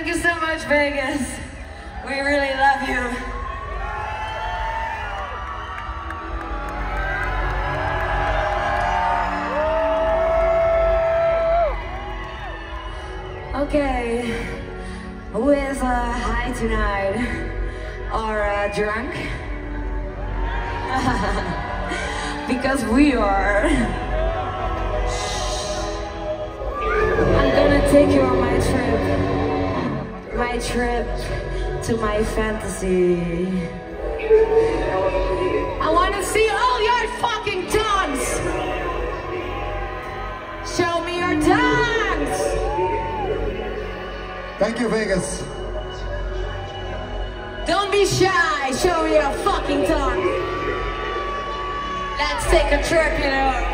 Thank you so much, Vegas. We really love you. Okay, who is high tonight or drunk? Because we are. I'm gonna take you on my trip to my fantasy. I wanna see all your fucking tongues. Show me your tongues. Thank you, Vegas. Don't be shy, show me your fucking tongue. Let's take a trip, you know.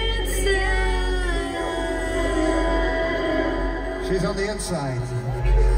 She's on the inside.